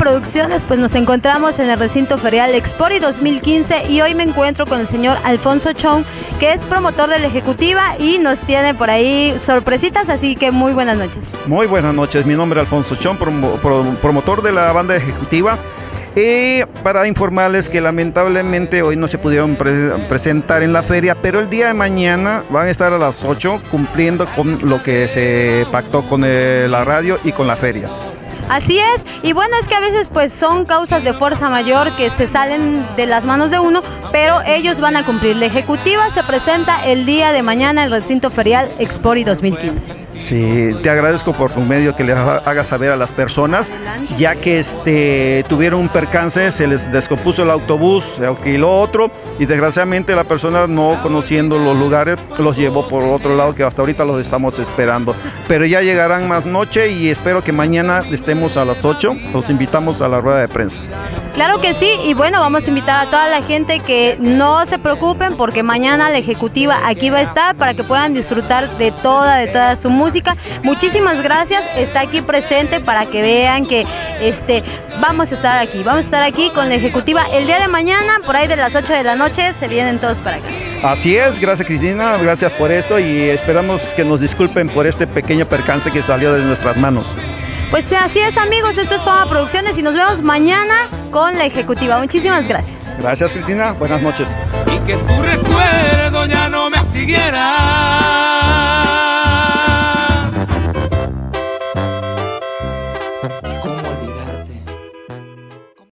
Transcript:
Producciones, pues nos encontramos en el recinto ferial Expori 2015 y hoy me encuentro con el señor Alfonso Chong, que es promotor de la Ejecutiva y nos tiene por ahí sorpresitas, así que muy buenas noches. Muy buenas noches, mi nombre es Alfonso Chong, promotor de la banda Ejecutiva. Para informarles que lamentablemente hoy no se pudieron presentar en la feria, pero el día de mañana van a estar a las 8 cumpliendo con lo que se pactó con la radio y con la feria. Así es, y bueno, es que a veces pues son causas de fuerza mayor que se salen de las manos de uno, pero ellos van a cumplir. La Ejecutiva se presenta el día de mañana en el recinto ferial Expori 2015. Sí, te agradezco por tu medio que les hagas saber a las personas, ya que tuvieron un percance, se les descompuso el autobús, se alquiló otro y desgraciadamente la persona, no conociendo los lugares, los llevó por otro lado, que hasta ahorita los estamos esperando. Pero ya llegarán más noche y espero que mañana estemos a las 8, los invitamos a la rueda de prensa. Claro que sí, y bueno, vamos a invitar a toda la gente que no se preocupen porque mañana la Ejecutiva aquí va a estar para que puedan disfrutar de toda su música. Muchísimas gracias, está aquí presente para que vean que vamos a estar aquí con la Ejecutiva el día de mañana, por ahí de las 8 de la noche, se vienen todos para acá. Así es, gracias Cristina, gracias por esto y esperamos que nos disculpen por este pequeño percance que salió de nuestras manos. Pues así es, amigos, esto es Fama Producciones y nos vemos mañana con la Ejecutiva. Muchísimas gracias. Gracias Cristina, buenas noches. Y que tu recuerdo ya no me siguiera.